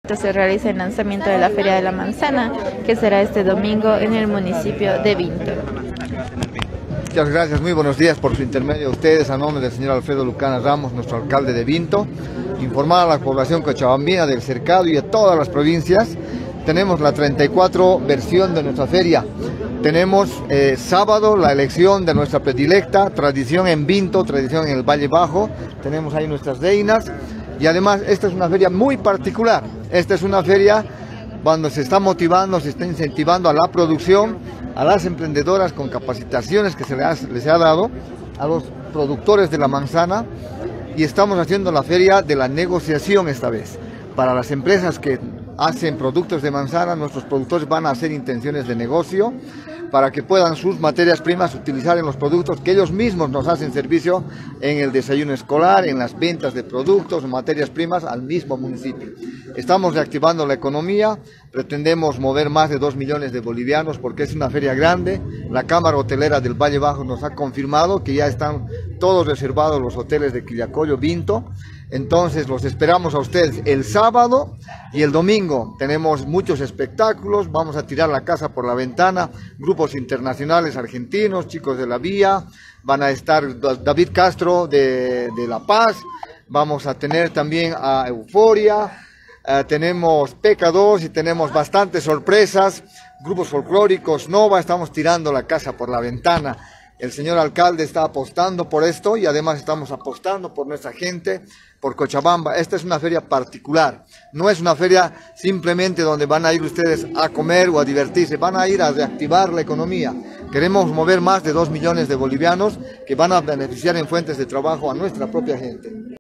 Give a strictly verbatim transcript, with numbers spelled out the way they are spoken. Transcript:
Se realiza el lanzamiento de la Feria de la Manzana, que será este domingo en el municipio de Vinto. Muchas gracias, muy buenos días por su intermedio a ustedes, a nombre del señor Alfredo Lucana Ramos, nuestro alcalde de Vinto. Informar a la población cochabambina, del cercado y de todas las provincias. Tenemos la treinta y cuatro versión de nuestra feria. Tenemos eh, sábado la elección de nuestra predilecta, tradición en Vinto, tradición en el Valle Bajo. Tenemos ahí nuestras reinas. Y además esta es una feria muy particular. Esta es una feria cuando se está motivando, se está incentivando a la producción, a las emprendedoras con capacitaciones que se les ha, les ha dado, a los productores de la manzana, y estamos haciendo la feria de la negociación esta vez. Para las empresas que hacen productos de manzana, nuestros productores van a hacer intenciones de negocio para que puedan sus materias primas utilizar en los productos que ellos mismos nos hacen servicio en el desayuno escolar, en las ventas de productos o materias primas al mismo municipio. Estamos reactivando la economía, pretendemos mover más de dos millones de bolivianos porque es una feria grande. La Cámara Hotelera del Valle Bajo nos ha confirmado que ya están todos reservados los hoteles de Quillacollo, Vinto. Entonces los esperamos a ustedes el sábado y el domingo. Tenemos muchos espectáculos, vamos a tirar la casa por la ventana, grupos internacionales argentinos, chicos de la vía, van a estar David Castro de, de La Paz, vamos a tener también a Euforia, uh, tenemos P K dos y tenemos bastantes sorpresas, grupos folclóricos, Nova, estamos tirando la casa por la ventana. El señor alcalde está apostando por esto y además estamos apostando por nuestra gente, por Cochabamba. Esta es una feria particular, no es una feria simplemente donde van a ir ustedes a comer o a divertirse, van a ir a reactivar la economía. Queremos mover más de dos millones de bolivianos que van a beneficiar en fuentes de trabajo a nuestra propia gente.